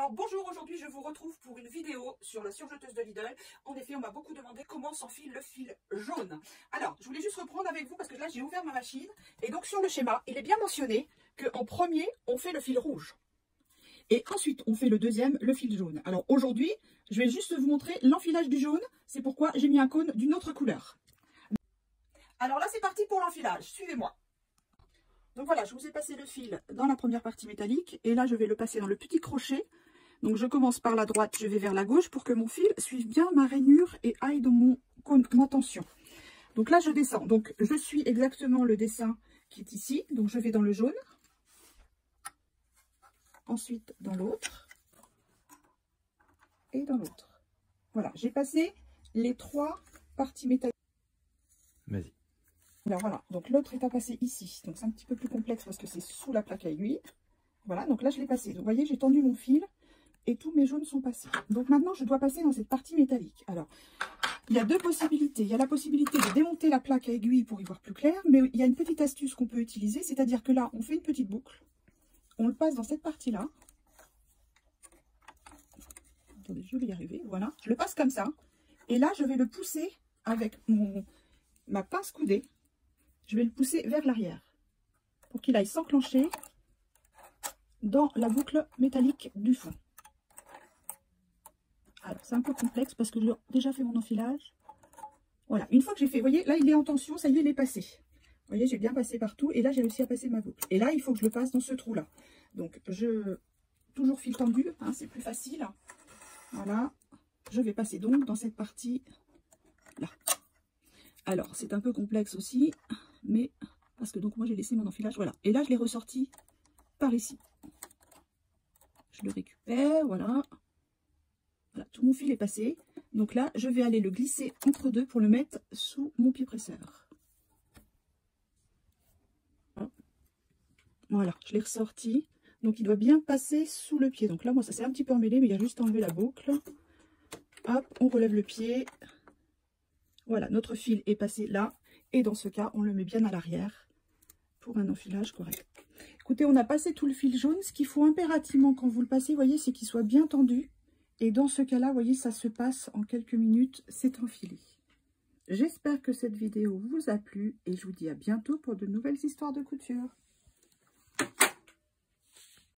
Alors bonjour, aujourd'hui je vous retrouve pour une vidéo sur la surjeteuse de Lidl. En effet, on m'a beaucoup demandé comment s'enfile le fil jaune. Alors, je voulais juste reprendre avec vous parce que là j'ai ouvert ma machine. Et donc sur le schéma, il est bien mentionné qu'en premier, on fait le fil rouge. Et ensuite, on fait le deuxième, le fil jaune. Alors aujourd'hui, je vais juste vous montrer l'enfilage du jaune. C'est pourquoi j'ai mis un cône d'une autre couleur. Alors là, c'est parti pour l'enfilage. Suivez-moi. Donc voilà, je vous ai passé le fil dans la première partie métallique. Et là, je vais le passer dans le petit crochet. Donc je commence par la droite, je vais vers la gauche pour que mon fil suive bien ma rainure et aille dans mon cône, ma tension. Donc là, je descends. Donc je suis exactement le dessin qui est ici. Donc je vais dans le jaune. Ensuite dans l'autre. Et dans l'autre. Voilà, j'ai passé les trois parties métalliques. Vas-y. Alors voilà, donc l'autre est à passer ici. Donc c'est un petit peu plus complexe parce que c'est sous la plaque à aiguille. Voilà, donc là je l'ai passé. Donc vous voyez, j'ai tendu mon fil et tous mes jaunes sont passés. Donc maintenant je dois passer dans cette partie métallique. Alors, il y a deux possibilités. Il y a la possibilité de démonter la plaque à aiguille pour y voir plus clair, mais il y a une petite astuce qu'on peut utiliser, c'est-à-dire que là, on fait une petite boucle. On le passe dans cette partie-là. Attendez, je vais y arriver. Voilà, je le passe comme ça. Et là, je vais le pousser avec ma pince coudée. Je vais le pousser vers l'arrière pour qu'il aille s'enclencher dans la boucle métallique du fond. Alors, c'est un peu complexe parce que j'ai déjà fait mon enfilage. Voilà, une fois que j'ai fait, vous voyez, là, il est en tension, ça y est, il est passé. Vous voyez, j'ai bien passé partout et là, j'ai réussi à passer ma boucle. Et là, il faut que je le passe dans ce trou-là. Donc, toujours fil tendu, hein, c'est plus facile. Voilà, je vais passer donc dans cette partie-là. Alors, c'est un peu complexe aussi, mais parce que donc moi, j'ai laissé mon enfilage, voilà. Et là, je l'ai ressorti par ici. Je le récupère, voilà. Voilà, tout mon fil est passé. Donc là, je vais aller le glisser entre deux pour le mettre sous mon pied presseur. Voilà, je l'ai ressorti. Donc il doit bien passer sous le pied. Donc là, moi, ça s'est un petit peu emmêlé, mais il y a juste à enlever la boucle. Hop, on relève le pied. Voilà, notre fil est passé là. Et dans ce cas, on le met bien à l'arrière pour un enfilage correct. Écoutez, on a passé tout le fil jaune. Ce qu'il faut impérativement quand vous le passez, vous voyez, c'est qu'il soit bien tendu. Et dans ce cas-là, vous voyez, ça se passe en quelques minutes, c'est enfilé. J'espère que cette vidéo vous a plu et je vous dis à bientôt pour de nouvelles histoires de couture.